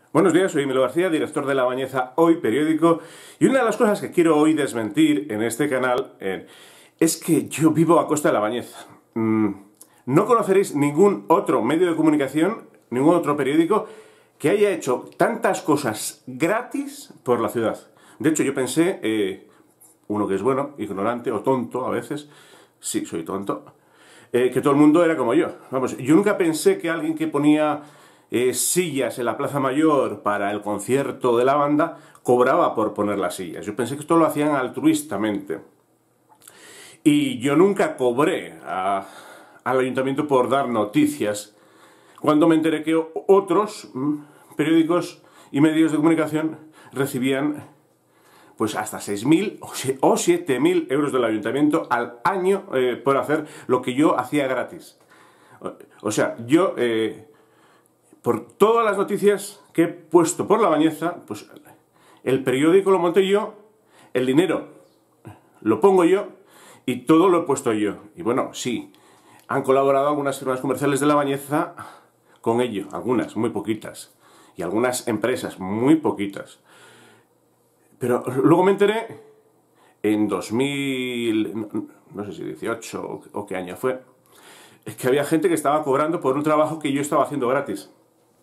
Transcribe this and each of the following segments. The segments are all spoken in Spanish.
Buenos días, soy Emilio García, director de La Bañeza Hoy periódico, y una de las cosas que quiero hoy desmentir en este canal es que yo vivo a costa de La Bañeza. No conoceréis ningún otro medio de comunicación, ningún otro periódico que haya hecho tantas cosas gratis por la ciudad. De hecho, yo pensé, uno que es bueno, ignorante o tonto a veces, sí, soy tonto, que todo el mundo era como yo. Vamos, yo nunca pensé que alguien que ponía sillas en la Plaza Mayor para el concierto de la banda cobraba por poner las sillas. Yo pensé que esto lo hacían altruistamente. Y yo nunca cobré al ayuntamiento por dar noticias, cuando me enteré que otros periódicos y medios de comunicación recibían pues hasta 6.000 o 7.000 euros del ayuntamiento al año por hacer lo que yo hacía gratis. O sea, yo, por todas las noticias que he puesto por La Bañeza, pues el periódico lo monté yo, el dinero lo pongo yo y todo lo he puesto yo. Y bueno, sí, han colaborado algunas firmas comerciales de La Bañeza con ello, algunas, muy poquitas, y algunas empresas, muy poquitas. Pero luego me enteré, en 2000, no sé si 18 o qué año fue, es que había gente que estaba cobrando por un trabajo que yo estaba haciendo gratis.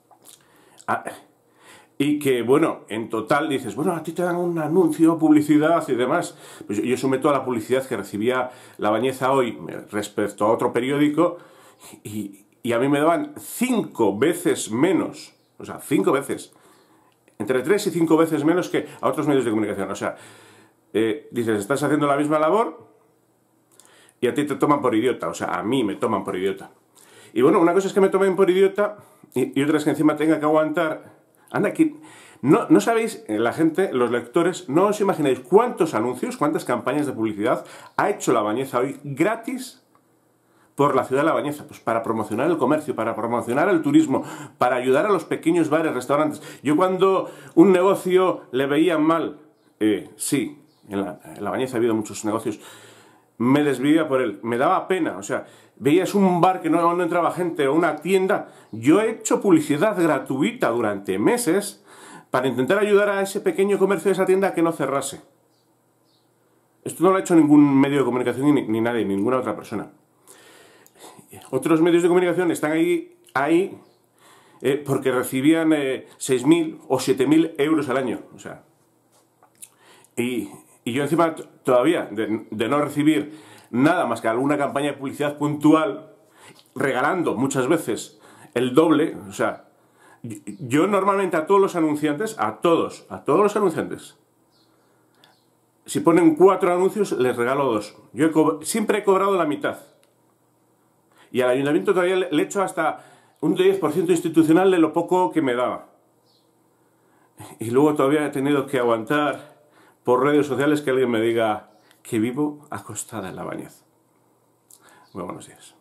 Y que, bueno, en total dices, bueno, a ti te dan un anuncio, publicidad y demás. Pues yo sumé toda la publicidad que recibía La Bañeza Hoy respecto a otro periódico y a mí me daban 5 veces menos. O sea, 5 veces. Entre 3 y 5 veces menos que a otros medios de comunicación. O sea, dices, estás haciendo la misma labor y a ti te toman por idiota. O sea, a mí me toman por idiota. Y bueno, una cosa es que me tomen por idiota y otra es que encima tenga que aguantar. Anda, aquí. No sabéis, la gente, los lectores, no os imagináis cuántos anuncios, cuántas campañas de publicidad ha hecho La Bañeza Hoy gratis por la ciudad de La Bañeza, pues para promocionar el comercio, para promocionar el turismo, para ayudar a los pequeños bares, restaurantes. Yo cuando un negocio le veía mal, sí, en la Bañeza ha habido muchos negocios, me desvivía por él, me daba pena, o sea, veías un bar que no entraba gente o una tienda. Yo he hecho publicidad gratuita durante meses para intentar ayudar a ese pequeño comercio de esa tienda a que no cerrase. Esto no lo ha hecho ningún medio de comunicación ni nadie, ninguna otra persona. Otros medios de comunicación están ahí porque recibían 6.000 o 7.000 euros al año. O sea, y yo encima todavía de no recibir nada más que alguna campaña de publicidad puntual, regalando muchas veces el doble. O sea, yo normalmente a todos los anunciantes, a todos los anunciantes, si ponen 4 anuncios les regalo 2. Yo siempre he cobrado la mitad. Y al ayuntamiento todavía le he hecho hasta un 10% institucional de lo poco que me daba. Y luego todavía he tenido que aguantar por redes sociales que alguien me diga que vivo acostada en La Bañeza. Muy buenos días.